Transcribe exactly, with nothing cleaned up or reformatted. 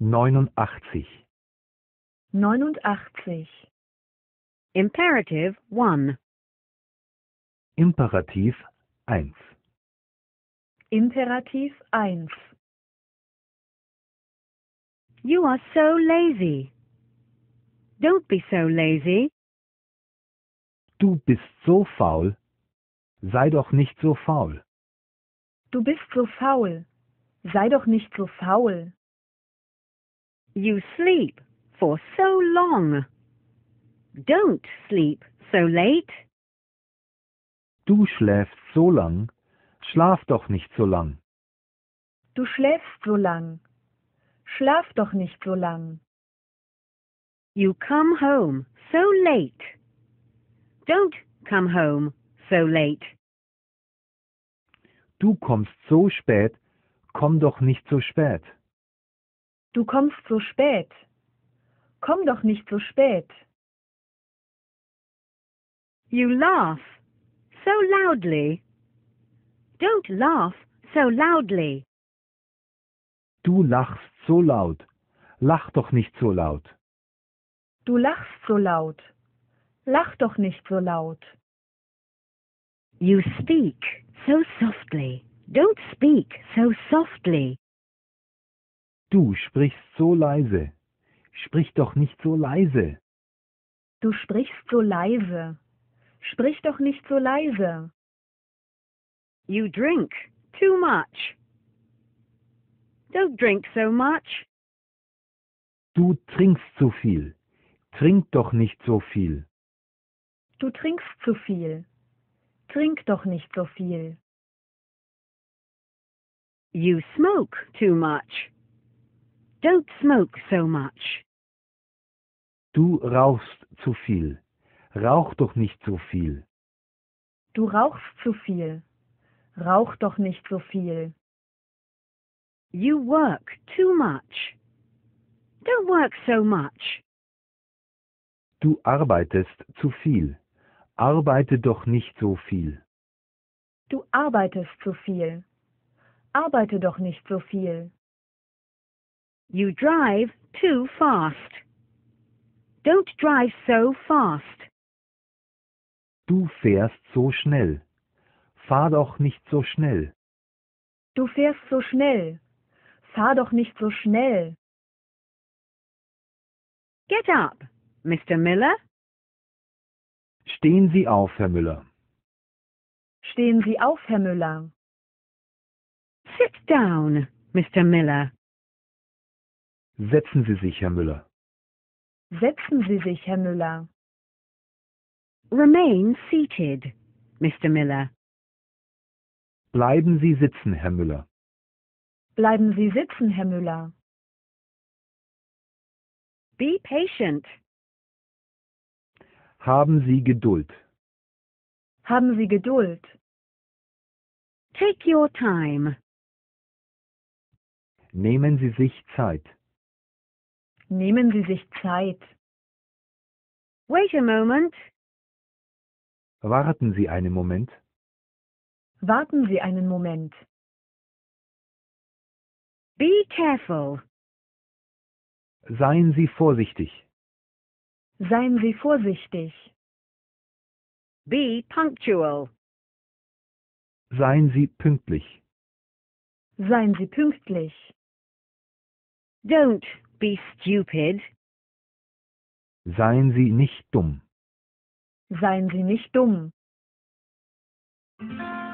neunundachtzig. neunundachtzig. Imperative one. Imperativ eins. Imperativ eins. You are so lazy. Don't be so lazy. Du bist so faul. Sei doch nicht so faul. Du bist so faul. Sei doch nicht so faul. You sleep for so long. Don't sleep so late. Du schläfst so lang. Schlaf doch nicht so lang. Du schläfst so lang. Schlaf doch nicht so lang. You come home so late. Don't come home so late. Du kommst so spät. Komm doch nicht so spät. Du kommst so spät. Komm doch nicht so spät. You laugh so loudly. Don't laugh so loudly. Du lachst so laut. Lach doch nicht so laut. Du lachst so laut. Lach doch nicht so laut. You speak so softly. Don't speak so softly. Du sprichst so leise. Sprich doch nicht so leise. Du sprichst so leise. Sprich doch nicht so leise. You drink too much. Don't drink so much. Du trinkst zu viel. Trink doch nicht so viel. Du trinkst zu viel. Trink doch nicht so viel. You smoke too much. Don't smoke so much. Du rauchst zu viel. Rauch doch nicht so viel. Du rauchst zu viel. Rauch doch nicht so viel. You work too much. Don't work so much. Du arbeitest zu viel. Arbeite doch nicht so viel. Du arbeitest zu viel. Arbeite doch nicht so viel. You drive too fast. Don't drive so fast. Du fährst so schnell. Fahr doch nicht so schnell. Du fährst so schnell. Fahr doch nicht so schnell. Get up, Mister Miller. Stehen Sie auf, Herr Müller. Stehen Sie auf, Herr Müller. Sit down, Mister Miller. Setzen Sie sich, Herr Müller. Setzen Sie sich, Herr Müller. Remain seated, Mister Miller. Bleiben Sie sitzen, Herr Müller. Bleiben Sie sitzen, Herr Müller. Be patient. Haben Sie Geduld. Haben Sie Geduld. Take your time. Nehmen Sie sich Zeit. Nehmen Sie sich Zeit. Wait a moment. Warten Sie einen Moment. Warten Sie einen Moment. Be careful. Seien Sie vorsichtig. Seien Sie vorsichtig. Be punctual. Seien Sie pünktlich. Seien Sie pünktlich. Don't be stupid. Seien Sie nicht dumm. Seien Sie nicht dumm.